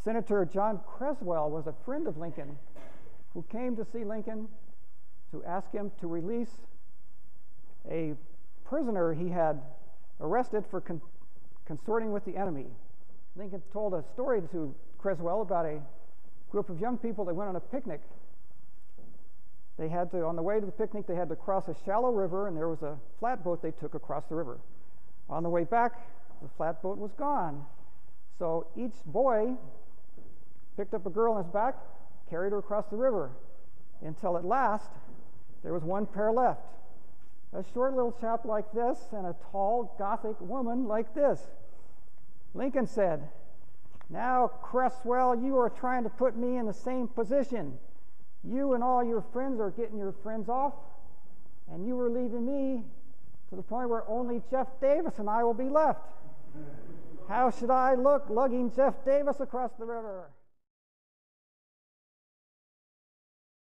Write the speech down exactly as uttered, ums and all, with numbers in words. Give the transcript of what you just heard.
Senator John Creswell was a friend of Lincoln who came to see Lincoln to ask him to release a prisoner he had arrested for con- consorting with the enemy. Lincoln told a story to Creswell about a group of young people that went on a picnic. They had to, on the way to the picnic, they had to cross a shallow river, and there was a flatboat they took across the river. On the way back, the flatboat was gone. So each boy picked up a girl on his back, carried her across the river, until at last there was one pair left. A short little chap like this and a tall Gothic woman like this. Lincoln said, "Now, Creswell, you are trying to put me in the same position. You and all your friends are getting your friends off, and you are leaving me to the point where only Jeff Davis and I will be left. How should I look lugging Jeff Davis across the river?"